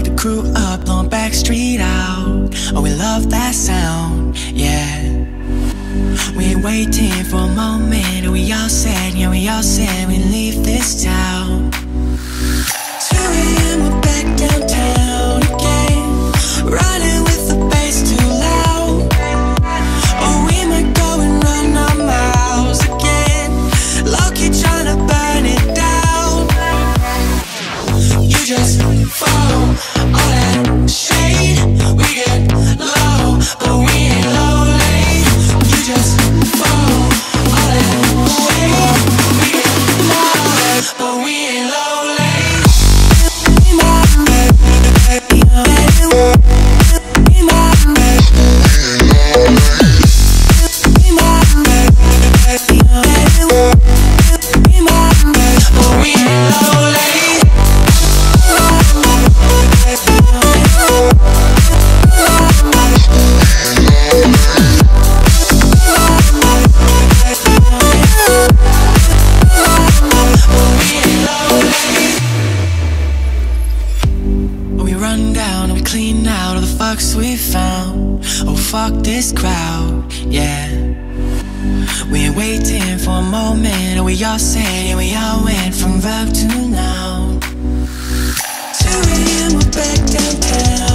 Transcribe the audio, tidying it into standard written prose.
wake the crew up, blowing Backstreet out. Oh, we love that sound, yeah. We ain't waiting for a moment, and we all said, yeah, we all said we'd leave this town. 2 AM, we're back downtown again, riding with the bass too loud. Or we might go and run our mouths again, low-key tryna burn it down. You just follow all that shade. We get low, but we ain't low late. You just follow all that shade. We get low, but we ain't low late. We found, oh fuck this crowd, yeah. We ain't waiting for a moment, and we all say, and we all went from verb to noun. 2 AM, we're back downtown.